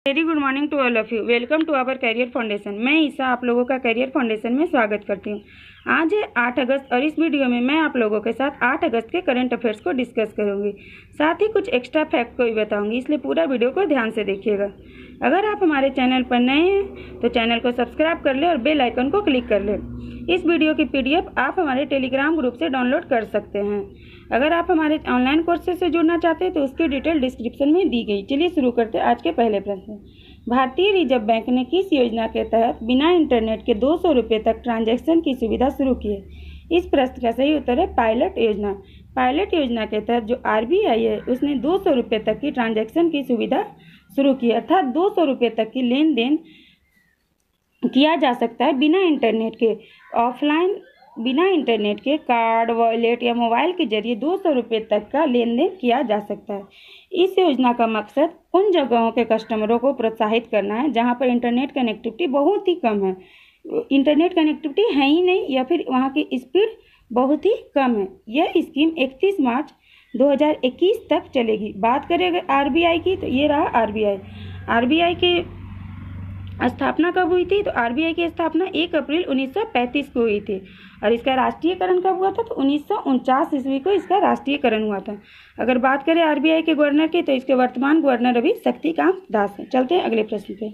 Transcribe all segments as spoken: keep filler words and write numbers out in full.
Very good morning to all of you. Welcome to our career foundation. मैं ईसा आप लोगों का करियर फाउंडेशन में स्वागत करती हूँ। आज है आठ अगस्त और इस वीडियो में मैं आप लोगों के साथ आठ अगस्त के करंट अफेयर्स को डिस्कस करूँगी, साथ ही कुछ एक्स्ट्रा फैक्ट को भी बताऊँगी, इसलिए पूरा वीडियो को ध्यान से देखिएगा। अगर आप हमारे चैनल पर नए हैं तो चैनल को सब्सक्राइब कर ले और बेल आइकन को क्लिक कर ले। इस वीडियो की पीडीएफ आप हमारे टेलीग्राम ग्रुप से डाउनलोड कर सकते हैं। अगर आप हमारे ऑनलाइन कोर्सेज से जुड़ना चाहते हैं तो उसकी डिटेल डिस्क्रिप्शन में दी गई। चलिए शुरू करते हैं आज के पहले प्रश्न। भारतीय रिजर्व बैंक ने किस योजना के तहत बिना इंटरनेट के दो सौ रुपये तक ट्रांजैक्शन की सुविधा शुरू की है? इस प्रश्न का सही उत्तर है पायलट योजना। पायलट योजना के तहत जो आरबीआई है उसने दो सौ रुपये तक की ट्रांजैक्शन की सुविधा शुरू की, अर्थात दो सौ रुपये तक की लेन देन किया जा सकता है बिना इंटरनेट के। ऑफलाइन बिना इंटरनेट के कार्ड, वॉलेट या मोबाइल के जरिए दो सौ रुपये तक का लेन देन किया जा सकता है। इस योजना का मकसद उन जगहों के कस्टमरों को प्रोत्साहित करना है जहां पर इंटरनेट कनेक्टिविटी बहुत ही कम है, इंटरनेट कनेक्टिविटी है ही नहीं या फिर वहां की स्पीड बहुत ही कम है। यह स्कीम इकतीस मार्च दो हज़ार इक्कीस तक चलेगी। बात करें आरबीआई की तो ये रहा आरबीआई। आरबीआई की स्थापना कब हुई थी? तो आरबीआई की स्थापना एक अप्रैल उन्नीस सौ पैंतीस को हुई थी और इसका राष्ट्रीयकरण कब हुआ था? तो उन्नीस सौ उनचास ईस्वी को इसका राष्ट्रीयकरण हुआ था। अगर बात करें आरबीआई के गवर्नर की तो इसके वर्तमान गवर्नर अभी शक्तिकांत दास हैं। चलते हैं अगले प्रश्न पे।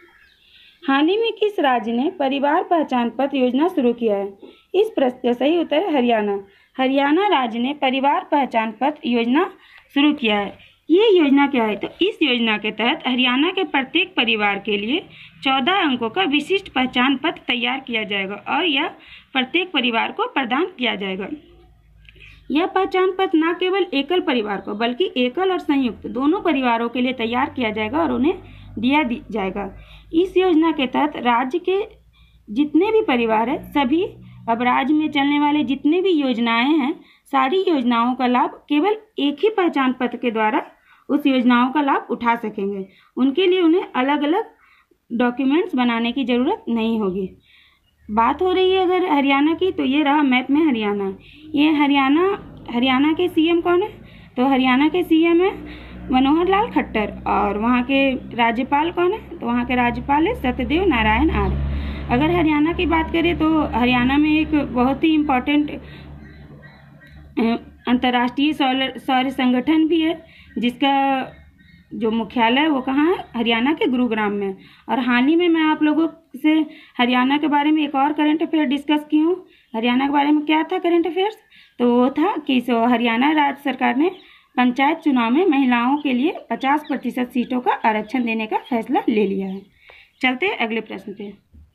हाल ही में किस राज्य ने परिवार पहचान पत्र योजना शुरू किया है? इस प्रश्न का सही उत्तर है हरियाणा। हरियाणा राज्य ने परिवार पहचान पत्र योजना शुरू किया है। ये योजना क्या है? तो इस योजना के तहत हरियाणा के प्रत्येक परिवार के लिए चौदह अंकों का विशिष्ट पहचान पत्र तैयार किया जाएगा और यह प्रत्येक परिवार को प्रदान किया जाएगा। यह पहचान पत्र न केवल एकल परिवार को बल्कि एकल और संयुक्त दोनों परिवारों के लिए तैयार किया जाएगा और उन्हें दिया जाएगा। इस योजना के तहत राज्य के जितने भी परिवार हैं सभी, अब राज्य में चलने वाले जितने भी योजनाएं हैं सारी योजनाओं का लाभ केवल एक ही पहचान पत्र के द्वारा उस योजनाओं का लाभ उठा सकेंगे। उनके लिए उन्हें अलग अलग डॉक्यूमेंट्स बनाने की ज़रूरत नहीं होगी। बात हो रही है अगर हरियाणा की तो ये रहा मैप में हरियाणा। ये हरियाणा हरियाणा के सीएम कौन है? तो हरियाणा के सीएम है मनोहर लाल खट्टर और वहाँ के राज्यपाल कौन है? तो वहाँ के राज्यपाल है सत्यदेव नारायण आर्य। अगर हरियाणा की बात करें तो हरियाणा में एक बहुत ही इम्पोर्टेंट अंतर्राष्ट्रीय सौर संगठन भी है जिसका जो मुख्यालय है वो कहाँ है? हरियाणा के गुरुग्राम में। और हाल ही में मैं आप लोगों से हरियाणा के बारे में एक और करंट अफेयर डिस्कस की हूँ। हरियाणा के बारे में क्या था करंट अफेयर्स? तो वो था कि सो हरियाणा राज्य सरकार ने पंचायत चुनाव में महिलाओं के लिए पचास प्रतिशत सीटों का आरक्षण देने का फैसला ले लिया है। चलते हैं अगले प्रश्न पे।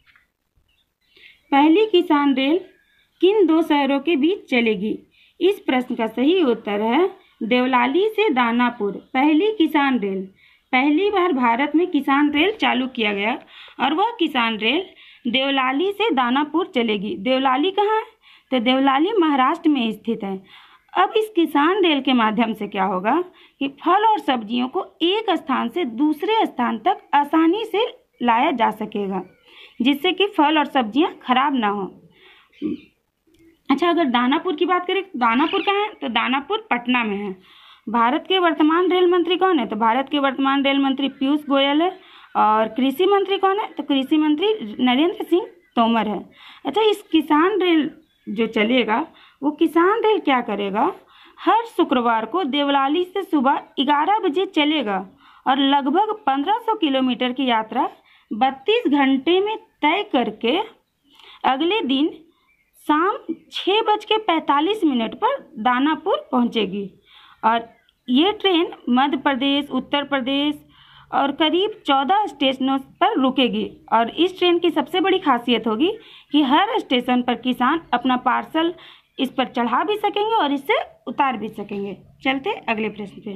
पहली किसान रेल किन दो शहरों के बीच चलेगी? इस प्रश्न का सही उत्तर है देवलाली से दानापुर। पहली किसान रेल, पहली बार भारत में किसान रेल चालू किया गया और वह किसान रेल देवलाली से दानापुर चलेगी। देवलाली कहाँ है? तो देवलाली महाराष्ट्र में स्थित है। अब इस किसान रेल के माध्यम से क्या होगा कि फल और सब्जियों को एक स्थान से दूसरे स्थान तक आसानी से लाया जा सकेगा जिससे कि फल और सब्जियां खराब ना हो। अच्छा, अगर दानापुर की बात करें, दानापुर कहाँ है? तो दानापुर पटना में है। भारत के वर्तमान रेल मंत्री कौन है? तो भारत के वर्तमान रेल मंत्री पीयूष गोयल है। और कृषि मंत्री कौन है? तो कृषि मंत्री नरेंद्र सिंह तोमर है। अच्छा, इस किसान रेल जो चलेगा वो किसान रेल क्या करेगा? हर शुक्रवार को देवलाली से सुबह ग्यारह बजे चलेगा और लगभग पंद्रह सौ किलोमीटर की यात्रा बत्तीस घंटे में तय करके अगले दिन शाम छः बज के पैंतालीस मिनट पर दानापुर पहुंचेगी। और ये ट्रेन मध्य प्रदेश, उत्तर प्रदेश और करीब चौदह स्टेशनों पर रुकेगी। और इस ट्रेन की सबसे बड़ी खासियत होगी कि हर स्टेशन पर किसान अपना पार्सल इस पर चढ़ा भी सकेंगे और इससे उतार भी सकेंगे। चलते अगले प्रश्न पे।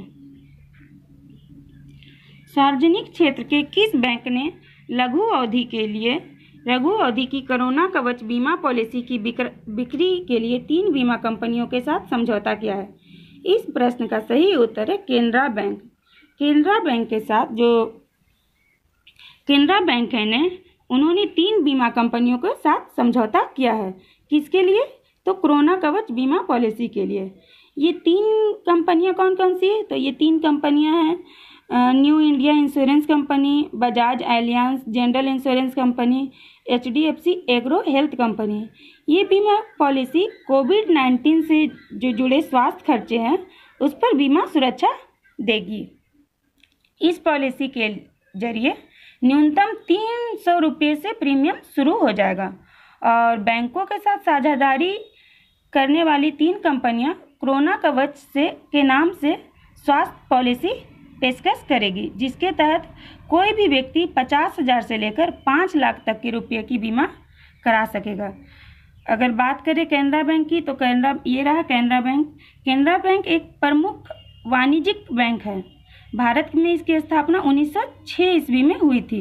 सार्वजनिक क्षेत्र के किस बैंक ने लघु अवधि के लिए लघु अवधि की कोरोना कवच बीमा पॉलिसी की बिक्री के लिए तीन बीमा कंपनियों के साथ समझौता किया है? इस प्रश्न का सही उत्तर है केनरा बैंक। केनरा बैंक के साथ जो केनरा बैंक है ने उन्होंने तीन बीमा कंपनियों के साथ समझौता किया है। किसके लिए? तो कोरोना कवच बीमा पॉलिसी के लिए। ये तीन कंपनियां कौन कौन सी है? तो ये तीन कंपनियां हैं New India insurance company, Bajaj Allianz general insurance company, H D F C एग्रो हेल्थ कंपनी। ये बीमा पॉलिसी कोविड नाइन्टीन से जो जुड़े स्वास्थ्य खर्चे हैं उस पर बीमा सुरक्षा देगी। इस पॉलिसी के जरिए न्यूनतम तीन सौ रुपये से प्रीमियम शुरू हो जाएगा और बैंकों के साथ साझेदारी करने वाली तीन कंपनियां कोरोना कवच से के नाम से स्वास्थ्य पॉलिसी पेशकश करेगी, जिसके तहत कोई भी व्यक्ति पचास हजार से लेकर पाँच लाख तक के रुपये की बीमा करा सकेगा। अगर बात करें कैनरा बैंक की तो कैनरा ये रहा कैनरा बैंक। कैनरा बैंक एक प्रमुख वाणिज्यिक बैंक है। भारत में इसकी स्थापना उन्नीस सौ छह ईस्वी में हुई थी।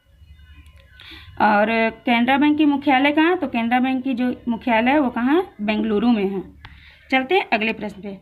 और कैनरा बैंक की मुख्यालय कहाँ है? तो कैनरा बैंक की जो मुख्यालय है वो कहाँ है? बेंगलुरु में है। चलते हैं अगले प्रश्न पे।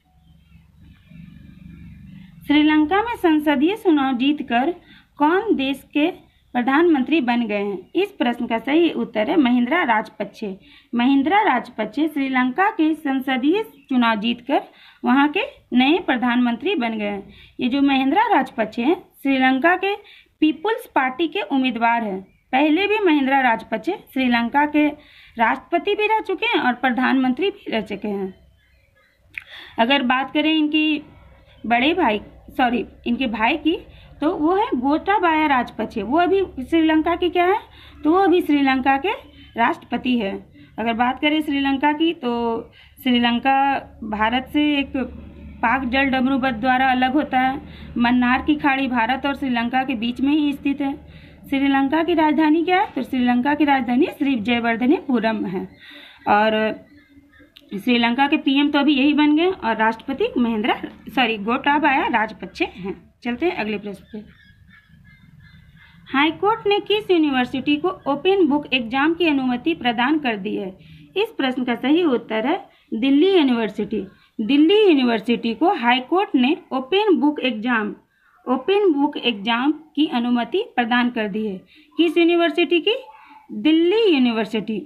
श्रीलंका में संसदीय चुनाव जीतकर कौन देश के प्रधानमंत्री बन गए हैं? इस प्रश्न का सही उत्तर है महिंद्रा राजपक्षे। महिंद्रा राजपक्षे श्रीलंका के संसदीय चुनाव जीतकर वहां के नए प्रधानमंत्री बन गए हैं। ये जो महिंद्रा राजपक्षे हैं श्रीलंका के पीपुल्स पार्टी के उम्मीदवार हैं। पहले भी महिंद्रा राजपक्षे श्रीलंका के राष्ट्रपति भी रह चुके हैं और प्रधानमंत्री भी रह चुके हैं। अगर बात करें इनकी बड़े भाई सॉरी इनके भाई की तो वो है गोटाबाया राजपक्षे। वो अभी श्रीलंका की क्या है? तो वो अभी श्रीलंका के राष्ट्रपति है। अगर बात करें श्रीलंका की तो श्रीलंका भारत से एक पाक जल डमरूबंद द्वारा अलग होता है। मन्नार की खाड़ी भारत और श्रीलंका के बीच में ही स्थित है। श्रीलंका की राजधानी क्या है? तो श्रीलंका की राजधानी श्री जयवर्धनेपुरम है। और श्रीलंका के पीएम तो अभी यही बन गए और राष्ट्रपति महिंद्रा सॉरी गोटाबाया राजपक्षे हैं। चलते हैं अगले प्रश्न पे। हाईकोर्ट ने किस यूनिवर्सिटी को ओपन बुक एग्जाम की अनुमति प्रदान कर दी है? इस प्रश्न का सही उत्तर है दिल्ली यूनिवर्सिटी। दिल्ली यूनिवर्सिटी को हाईकोर्ट ने open book exam open book exam की अनुमति प्रदान कर दी है। किस यूनिवर्सिटी की? दिल्ली यूनिवर्सिटी।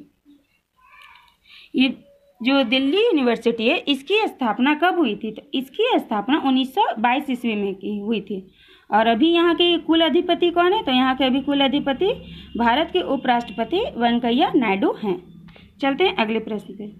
ये जो दिल्ली यूनिवर्सिटी है इसकी स्थापना कब हुई थी? तो इसकी स्थापना उन्नीस सौ बाईस ईस्वी में की हुई थी। और अभी यहाँ के कुल अधिपति कौन है? तो यहाँ के अभी कुल अधिपति भारत के उपराष्ट्रपति वेंकैया नायडू हैं। चलते हैं अगले प्रश्न पे।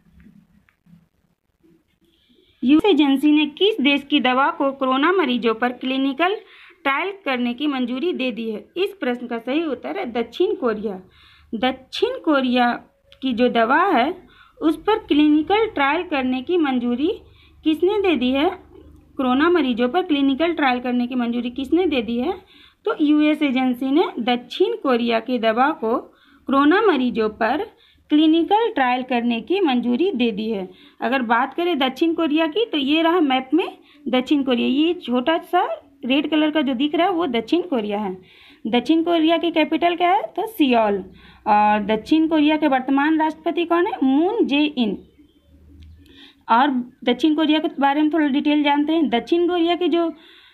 यूएस एजेंसी ने किस देश की दवा को कोरोना मरीजों पर क्लिनिकल ट्रायल करने की मंजूरी दे दी है? इस प्रश्न का सही उत्तर है दक्षिण कोरिया। दक्षिण कोरिया की जो दवा है उस पर क्लिनिकल ट्रायल करने की मंजूरी किसने दे दी है? कोरोना मरीजों पर क्लिनिकल ट्रायल करने की मंजूरी किसने दे दी है? तो यूएस एजेंसी ने दक्षिण कोरिया की दवा को कोरोना मरीजों पर क्लिनिकल ट्रायल करने की मंजूरी दे दी है। अगर बात करें दक्षिण कोरिया की तो ये रहा मैप में दक्षिण कोरिया। ये छोटा सा रेड कलर का जो दिख रहा है वो दक्षिण कोरिया है। दक्षिण कोरिया की कैपिटल क्या है? तो सियोल। और दक्षिण कोरिया के वर्तमान राष्ट्रपति कौन है? Moon Jae in. और दक्षिण कोरिया के बारे में थोड़ा डिटेल जानते हैं। दक्षिण कोरिया की जो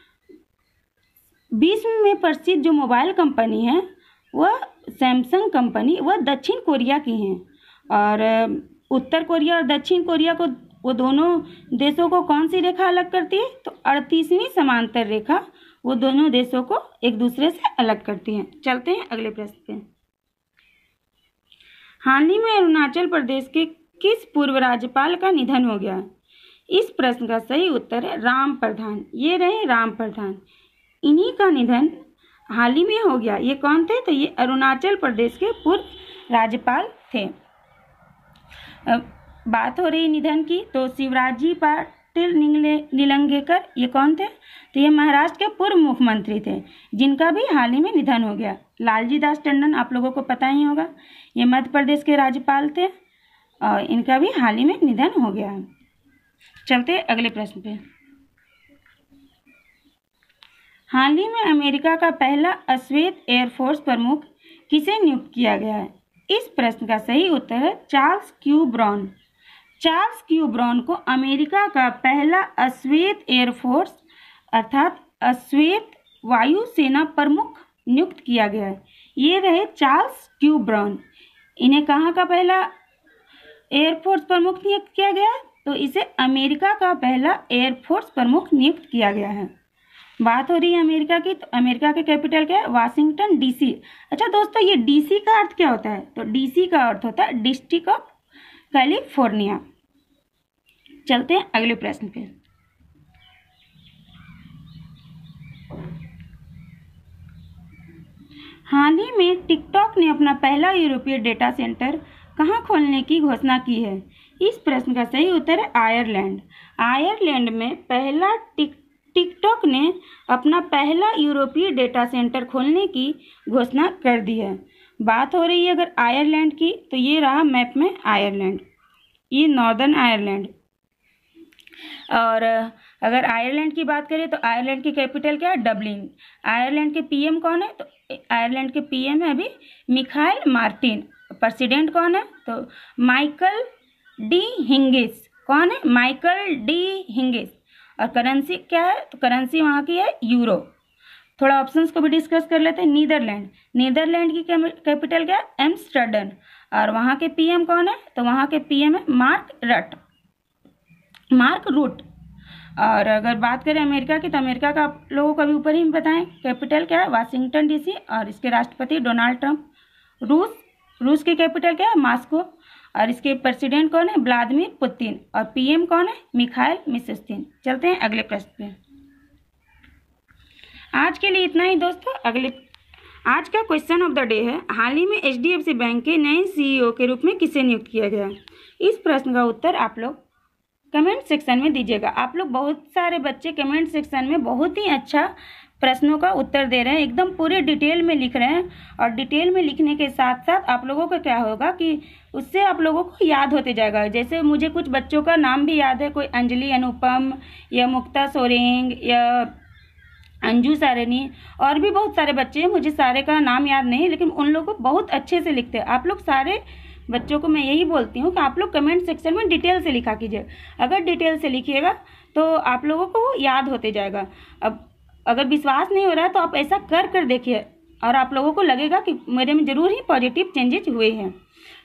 विश्व में प्रसिद्ध जो मोबाइल कंपनी है वह सैमसंग कंपनी वह दक्षिण कोरिया की हैं। और उत्तर कोरिया और दक्षिण कोरिया को वो दोनों देशों को कौन सी रेखा अलग करती है? तो अड़तीसवीं समांतर रेखा वो दोनों देशों को एक दूसरे से अलग करती हैं। चलते हैं अगले प्रश्न पे। हाल ही में अरुणाचल प्रदेश के किस पूर्व राज्यपाल का निधन हो गया? इस प्रश्न का सही उत्तर है राम प्रधान। ये रहे राम प्रधान। इन्हीं का निधन हाल ही में हो गया। ये कौन थे? तो ये अरुणाचल प्रदेश के पूर्व राज्यपाल थे। बात हो रही निधन की तो शिवराजी पाटिल निलंगेकर ये कौन थे? तो ये महाराष्ट्र के पूर्व मुख्यमंत्री थे जिनका भी हाल ही में निधन हो गया। लालजी दास टंडन आप लोगों को पता ही होगा, ये मध्य प्रदेश के राज्यपाल थे और इनका भी हाल ही में निधन हो गया। चलते अगले प्रश्न पे। हाल ही में अमेरिका का पहला अश्वेत एयरफोर्स प्रमुख किसे नियुक्त किया गया है? इस प्रश्न का सही उत्तर है Charles Q Brown. Charles Q Brown को अमेरिका का पहला अश्वेत एयरफोर्स अर्थात अश्वेत वायुसेना प्रमुख नियुक्त किया गया है। ये रहे चार्ल्स क्यू ब्राउन। इन्हें कहाँ का पहला एयरफोर्स प्रमुख नियुक्त किया गया है? तो इसे अमेरिका का पहला एयरफोर्स प्रमुख नियुक्त किया गया है। बात हो रही है अमेरिका की, तो अमेरिका के कैपिटल क्या है? Washington DC. अच्छा दोस्तों, ये डीसी का अर्थ क्या होता है? तो डीसी का अर्थ होता है डिस्ट्रिक्ट ऑफ कैलिफोर्निया। चलते हैं अगले प्रश्न पे। हाल ही में टिकटॉक ने अपना पहला यूरोपीय डेटा सेंटर कहाँ खोलने की घोषणा की है? इस प्रश्न का सही उत्तर है आयरलैंड। आयरलैंड में पहला टिक टिकटॉक ने अपना पहला यूरोपीय डेटा सेंटर खोलने की घोषणा कर दी है। बात हो रही है अगर आयरलैंड की, तो ये रहा मैप में आयरलैंड, ये नॉर्दर्न आयरलैंड। और अगर आयरलैंड की बात करें तो आयरलैंड की कैपिटल क्या है? डबलिन। आयरलैंड के पीएम कौन है? तो आयरलैंड के पीएम है अभी मिखाइल मार्टिन। प्रेसिडेंट कौन है? तो माइकल डी हिंगिस। कौन है? माइकल डी हिंगिस। और करेंसी क्या है? तो करेंसी वहाँ की है यूरो। थोड़ा ऑप्शंस को भी डिस्कस कर लेते हैं। नीदरलैंड, नीदरलैंड की कैपिटल क्या है? एम्स्टर्डम। और वहाँ के पीएम कौन है? तो वहाँ के पीएम है मार्क रट मार्क रूट। और अगर बात करें अमेरिका की, तो अमेरिका का आप लोगों को अभी ऊपर ही बताएं, कैपिटल क्या है? Washington DC. और इसके राष्ट्रपति डोनाल्ड ट्रंप। रूस, रूस की कैपिटल क्या है? मॉस्को। और इसके प्रेसिडेंट कौन है? Vladimir Putin. और पीएम कौन है? Mikhail Mishustin. चलते हैं अगले प्रश्न पे। आज के लिए इतना ही दोस्तों। अगले आज का क्वेश्चन ऑफ द डे है, हाल ही में एचडीएफसी बैंक के नए सीईओ के रूप में किसे नियुक्त किया गया? इस प्रश्न का उत्तर आप लोग कमेंट सेक्शन में दीजिएगा। आप लोग बहुत सारे बच्चे कमेंट सेक्शन में बहुत ही अच्छा प्रश्नों का उत्तर दे रहे हैं, एकदम पूरे डिटेल में लिख रहे हैं। और डिटेल में लिखने के साथ साथ आप लोगों को क्या होगा कि उससे आप लोगों को याद होते जाएगा। जैसे मुझे कुछ बच्चों का नाम भी याद है, कोई अंजलि अनुपम या मुक्ता सोरेंग या अंजू सारनी, और भी बहुत सारे बच्चे हैं, मुझे सारे का नाम याद नहीं, लेकिन उन लोगों को बहुत अच्छे से लिखते हैं। आप लोग सारे बच्चों को मैं यही बोलती हूँ कि आप लोग कमेंट सेक्शन में डिटेल से लिखा कीजिए। अगर डिटेल से लिखिएगा तो आप लोगों को वो याद होते जाएगा। अब अगर विश्वास नहीं हो रहा है तो आप ऐसा कर कर देखिए और आप लोगों को लगेगा कि मेरे में ज़रूर ही पॉजिटिव चेंजेस हुए हैं।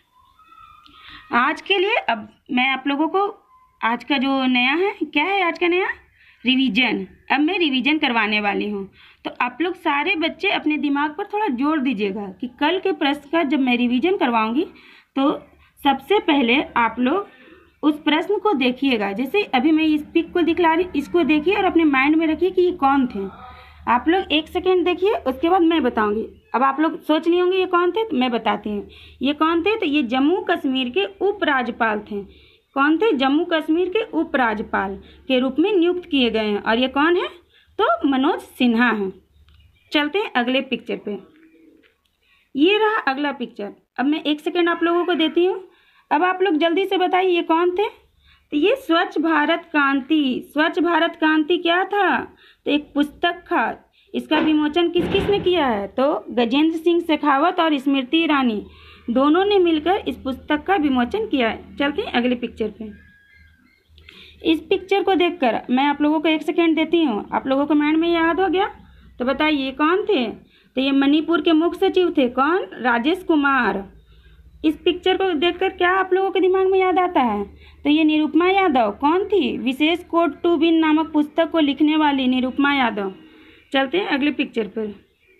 आज के लिए अब मैं आप लोगों को आज का जो नया है, क्या है आज का नया? रिवीजन। अब मैं रिवीजन करवाने वाली हूँ, तो आप लोग सारे बच्चे अपने दिमाग पर थोड़ा जोर दीजिएगा कि कल के प्रश्न का जब मैं रिवीजन करवाऊँगी तो सबसे पहले आप लोग उस प्रश्न को देखिएगा। जैसे अभी मैं इस पिक को दिखला रही, इसको देखिए और अपने माइंड में रखिए कि ये कौन थे। आप लोग एक सेकेंड देखिए, उसके बाद मैं बताऊंगी। अब आप लोग सोच लिए होंगे ये कौन थे, तो मैं बताती हूँ ये कौन थे। तो ये जम्मू कश्मीर के उपराज्यपाल थे। कौन थे? जम्मू कश्मीर के उपराज्यपाल के रूप में नियुक्त किए गए हैं। और ये कौन है? तो मनोज सिन्हा हैं। चलते हैं अगले पिक्चर पे। ये रहा अगला पिक्चर। अब मैं एक सेकेंड आप लोगों को देती हूँ। अब आप लोग जल्दी से बताइए ये कौन थे? तो ये स्वच्छ भारत क्रांति। स्वच्छ भारत क्रांति क्या था? तो एक पुस्तक था। इसका विमोचन किस किस ने किया है? तो गजेंद्र सिंह शेखावत और स्मृति ईरानी दोनों ने मिलकर इस पुस्तक का विमोचन किया है। चलते हैं अगले पिक्चर पे। इस पिक्चर को देखकर मैं आप लोगों को एक सेकेंड देती हूँ। आप लोगों को माइंड में याद हो गया? तो बताइए ये कौन थे? तो ये मणिपुर के मुख्य सचिव थे। कौन? राजेश कुमार। इस पिक्चर को देखकर क्या आप लोगों के दिमाग में याद आता है? तो ये निरुपमा यादव। कौन थी? विशेष कोड टू बिन नामक पुस्तक को लिखने वाली निरुपमा यादव। चलते हैं अगले पिक्चर पर।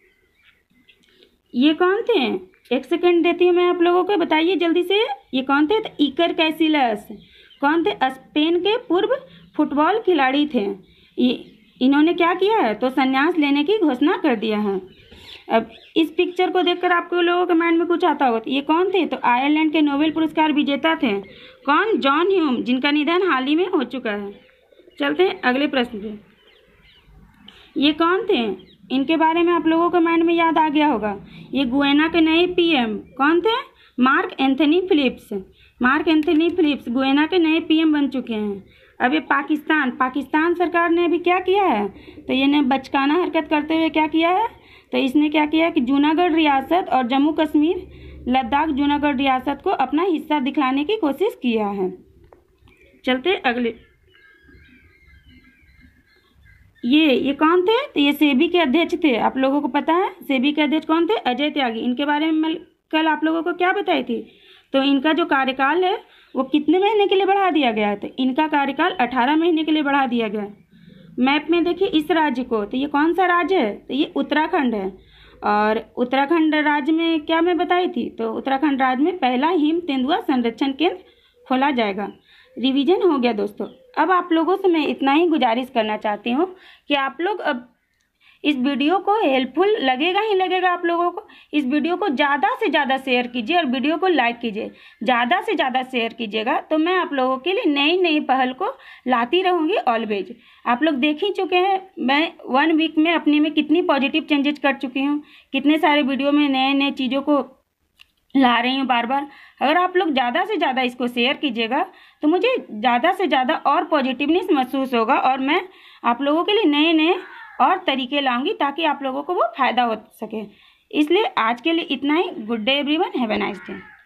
ये कौन थे? एक सेकंड देती हूँ मैं आप लोगों को, बताइए जल्दी से ये कौन थे? तो इकर कैसिलस। कौन थे? स्पेन के पूर्व फुटबॉल खिलाड़ी थे। ये इन्होंने क्या किया है? तो संन्यास लेने की घोषणा कर दिया है। अब इस पिक्चर को देखकर आपको लोगों के माइंड में कुछ आता होगा। तो ये कौन थे? तो आयरलैंड के नोबेल पुरस्कार विजेता थे। कौन? जॉन ह्यूम, जिनका निधन हाल ही में हो चुका है। चलते हैं अगले प्रश्न पे। ये कौन थे? इनके बारे में आप लोगों के माइंड में याद आ गया होगा। ये गुयाना के नए पीएम कौन थे? Mark Anthony Phillips. Mark Anthony Phillips Guyana के नए पीएम बन चुके हैं। अब ये पाकिस्तान पाकिस्तान सरकार ने अभी क्या किया है? तो ये ने बचकाना हरकत करते हुए क्या किया है? तो इसने क्या किया कि जूनागढ़ रियासत और जम्मू कश्मीर, लद्दाख, जूनागढ़ रियासत को अपना हिस्सा दिखलाने की कोशिश किया है। चलते अगले। ये ये कौन थे? तो ये सेबी के अध्यक्ष थे। आप लोगों को पता है सेबी के अध्यक्ष कौन थे? अजय त्यागी। इनके बारे में मैं कल आप लोगों को क्या बताई थी? तो इनका जो कार्यकाल है वो कितने महीने के लिए बढ़ा दिया गया है? तो इनका कार्यकाल अठारह महीने के लिए बढ़ा दिया गया है। मैप में देखिए इस राज्य को, तो ये कौन सा राज्य है, तो ये उत्तराखंड है। और उत्तराखंड राज्य में क्या मैं बताई थी, तो उत्तराखंड राज्य में पहला हिम तेंदुआ संरक्षण केंद्र खोला जाएगा। रिवीजन हो गया दोस्तों। अब आप लोगों से मैं इतना ही गुजारिश करना चाहती हूँ कि आप लोग अब इस वीडियो को हेल्पफुल लगेगा ही लगेगा आप लोगों को, इस वीडियो को ज़्यादा से ज़्यादा शेयर कीजिए और वीडियो को लाइक कीजिए। ज़्यादा से ज़्यादा शेयर कीजिएगा तो मैं आप लोगों के लिए नई नई पहल को लाती रहूँगी ऑलवेज। आप लोग देख ही चुके हैं मैं वन वीक में अपने में कितनी पॉजिटिव चेंजेस कर चुकी हूँ, कितने सारे वीडियो में नए नए चीज़ों को ला रही हूँ बार बार। अगर आप लोग ज़्यादा से ज़्यादा इसको शेयर कीजिएगा तो मुझे ज़्यादा से ज़्यादा और पॉजिटिवनेस महसूस होगा और मैं आप लोगों के लिए नए नए और तरीके लाऊंगी ताकि आप लोगों को वो फ़ायदा हो सके। इसलिए आज के लिए इतना ही। Good day everyone, have a nice day.